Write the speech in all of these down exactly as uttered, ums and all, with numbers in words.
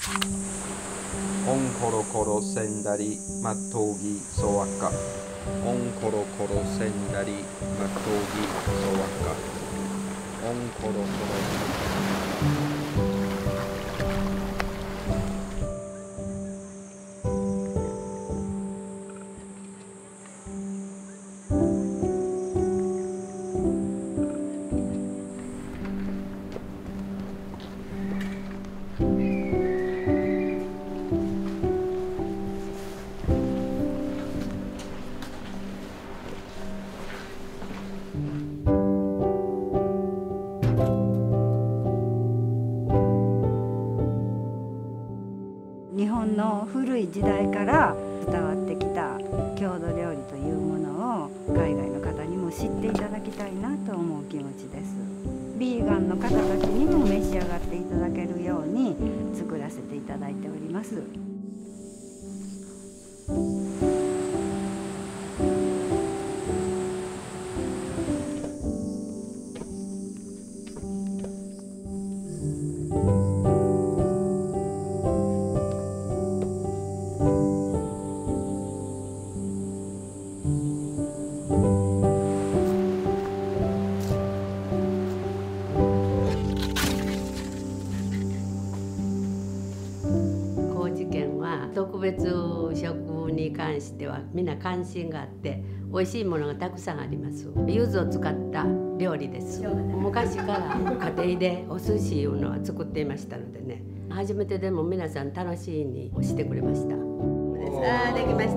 オンコロコロセンダリマットウギソワカ。オンコロコロセンダリマットウギソワカ。オンコロコロ。 日本の古い時代から伝わってきた郷土料理というものを海外の方にも知っていただきたいなと思う気持ちです。ビーガンの方たちにも召し上がっていただけるように作らせていただいております。 特別食に関してはみんな関心があって美味しいものがたくさんあります。柚子を使った料理です。昔から家庭でお寿司いうのは作っていましたのでね、初めてでも皆さん楽しいにしてくれました。あーできました。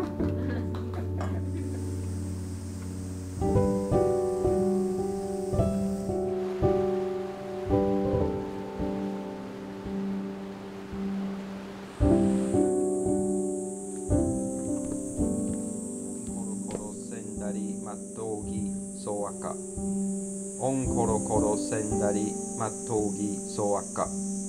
マットウギソワカ。オンコロコロセンダリマットウギソワカ。